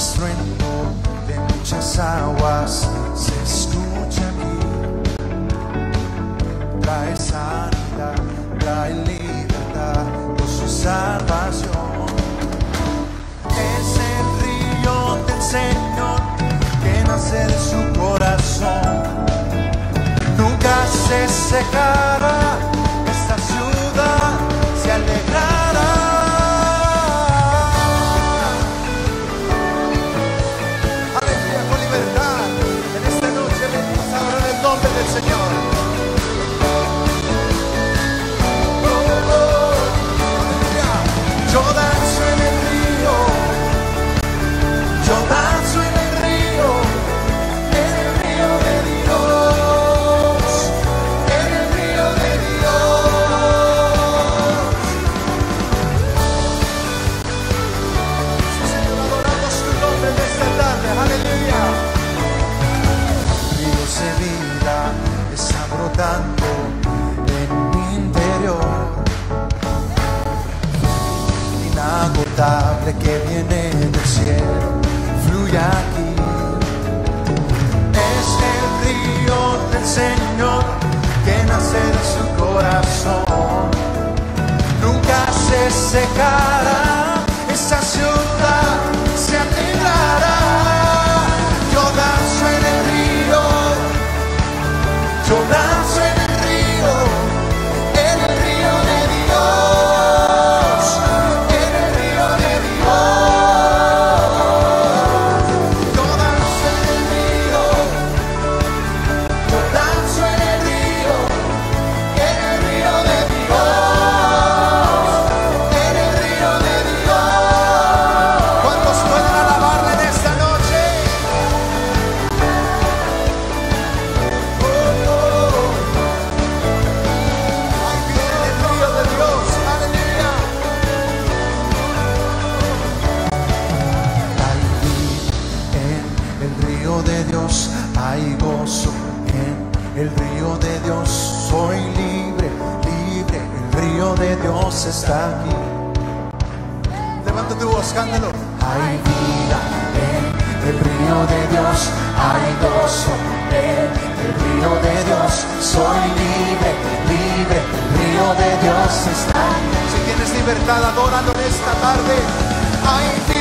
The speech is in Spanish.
estruendo de muchas aguas se escucha aquí. Trae sanidad, trae libertad, gozo y salvación. Es el río del Señor que nace de su corazón. Nunca se secará, esta ciudad se alegrará. Aleluya, con libertad. En esta noche venimos a orar el nombre del Señor. Yo danzo en el río, yo danzo en el río de Dios, en el río de Dios. Sí, Señor, adoramos tu nombre en esta tarde, aleluya. Ríos de vida están brotando en mi interior, inagotable que viene del cielo, fluye aquí. Es el río del Señor que nace de su corazón. Nunca se secará, esa ciudad se alegrará. Yo danzo en el río, yo danzo en el río de Dios, en el río de Dios. Yo danzo en el río, yo danzo en el río de Dios, en el río de Dios. ¿Cuántos pueden alabarle en esta noche? Hay vida en el río de Dios, aleluya. Hay vida en el río de Dios, hay gozo en el río de Dios. Soy libre, libre, el río de Dios está aquí. Levanta tu voz, cántalo. Hay vida en el río de Dios, hay gozo en el río de Dios. Soy libre, libre, el río de Dios está aquí. Si tienes libertad, adóralo en esta tarde. Hay